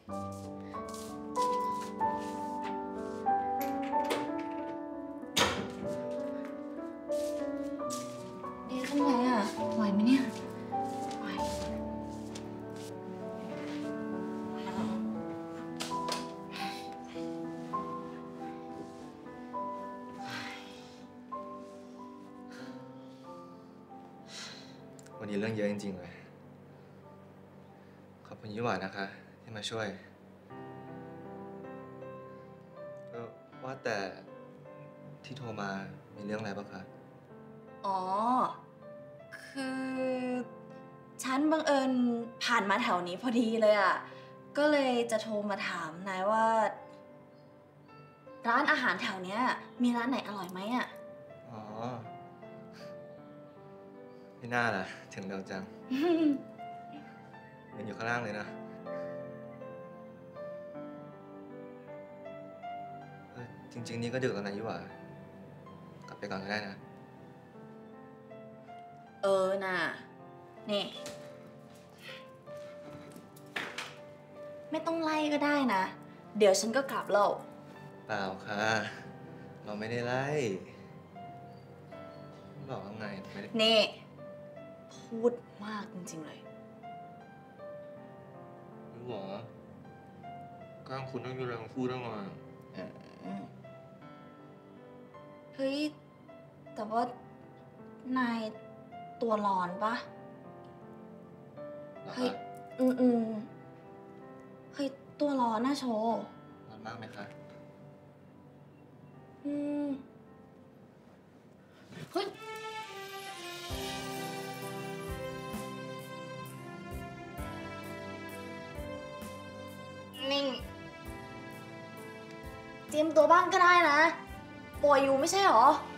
ดีขึ้นไหมอ่ะไหวไหมเนี่ยไหววันนี้เรื่องเยอะจริงๆเลยขอบคุณยี่หวานนะคะที่มาช่วยว่าแต่ที่โทรมามีเรื่องอะไรบ้างคะอ๋อคือฉันบังเอิญผ่านมาแถวนี้พอดีเลยอ่ะก็เลยจะโทรมาถามนายว่าร้านอาหารแถวเนี้ยมีร้านไหนอร่อยไหมอ่ะอ๋อไม่น่าล่ะถึงเร็วจังมันอยู่ข้างล่างเลยนะจริงๆนี่ก็ดึกแล้วนะยี่หวากลับไปก่อนก็ได้นะน่ะนี่ไม่ต้องไล่ก็ได้นะเดี๋ยวฉันก็กลับแล้วเปล่าค่ะเราไม่ได้ไล่บอกว่าไงไม่ได้นี่พูดมากจริงๆเลยรู้หรอก้างคุณต้องดูแลของพูดได้ไงเฮ้ยแต่ว่านายตัวร้อนปะเฮ้ยเฮ้ยตัวร้อนนะโชว์ร้อนมากไหมคะเฮ้ยนิ่งเตรียมตัวบ้างก็ได้นะป่วยอยู่ไม่ใช่หรอ